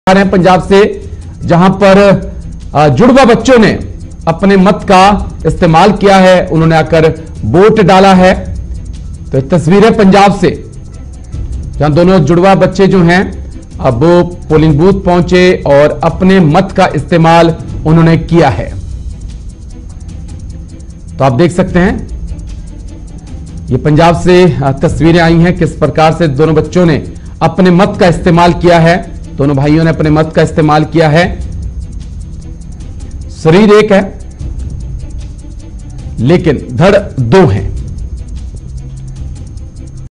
हैं पंजाब से, जहां पर जुड़वा बच्चों ने अपने मत का इस्तेमाल किया है, उन्होंने आकर वोट डाला है। तो तस्वीरें पंजाब से, जहां दोनों जुड़वा बच्चे जो हैं अब वो पोलिंग बूथ पहुंचे और अपने मत का इस्तेमाल उन्होंने किया है। तो आप देख सकते हैं ये पंजाब से तस्वीरें आई हैं, किस प्रकार से दोनों बच्चों ने अपने मत का इस्तेमाल किया है। दोनों भाइयों ने अपने मत का इस्तेमाल किया है। शरीर एक है लेकिन धड़ दो हैं।